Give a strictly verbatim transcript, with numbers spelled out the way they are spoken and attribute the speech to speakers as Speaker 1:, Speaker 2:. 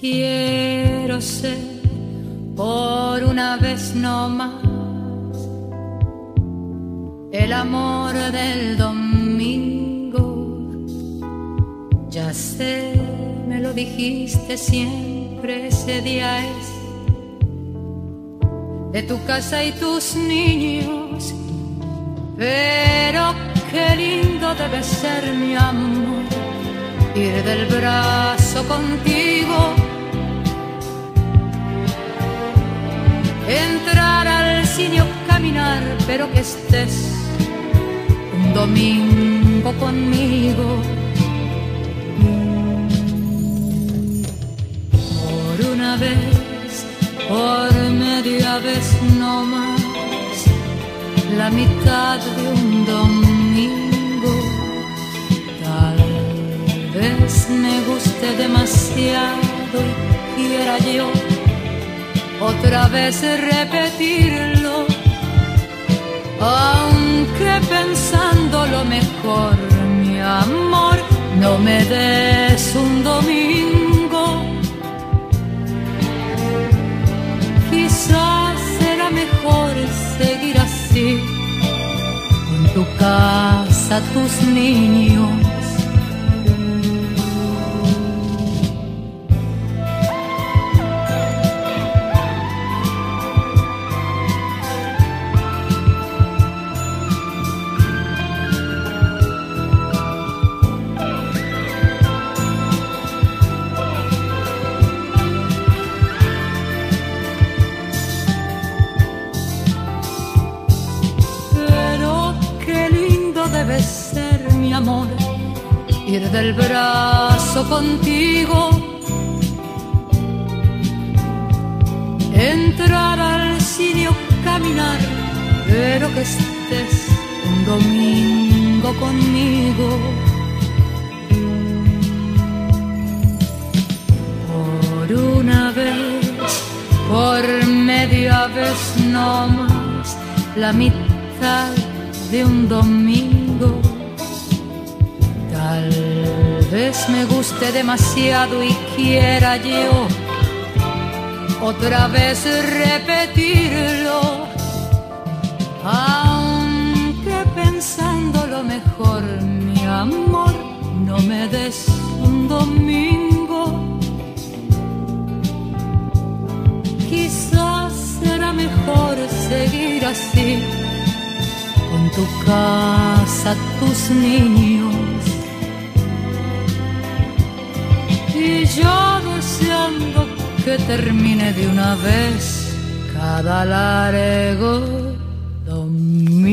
Speaker 1: Quiero ser por una vez no más el amor del domingo. Ya sé, me lo dijiste siempre, ese día es de tu casa y tus niños. Pero qué lindo debe ser, mi amor, ir del brazo contigo, entrar al cine o caminar, pero que estés un domingo conmigo. Por una vez, por media vez no más, la mitad de un domingo. Tal vez me guste demasiado y quiera yo otra vez repetirlo, aunque pensándolo mejor, mi amor, no me des un domingo. Quizás será mejor seguir así, con tu casa, tus niños. Debe ser, mi amor, ir del brazo contigo, entrar al cine o caminar, pero que estés un domingo conmigo. Por una vez, por media vez no más, la mitad de un domingo. Tal vez me guste demasiado y quiera yo otra vez repetirlo, aunque pensándolo mejor, mi amor, no me des un domingo. Quizás será mejor seguir así, con tu casa, tus niños, y yo deseando que termine de una vez cada largo domingo.